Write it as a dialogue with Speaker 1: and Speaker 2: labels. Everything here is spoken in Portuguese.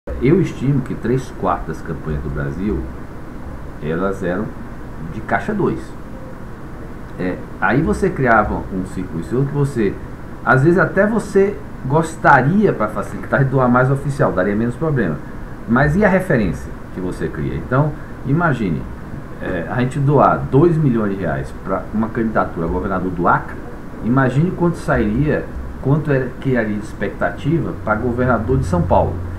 Speaker 1: Eu estimo que 3/4 das campanhas do Brasil, elas eram de caixa 2. Aí você criava um círculo vicioso que você, às vezes até você gostaria, para facilitar, de doar mais oficial, daria menos problema. Mas e a referência que você cria? Então, imagine, a gente doar 2 milhões de reais para uma candidatura a governador do Acre, imagine quanto sairia, quanto criaria de expectativa para governador de São Paulo.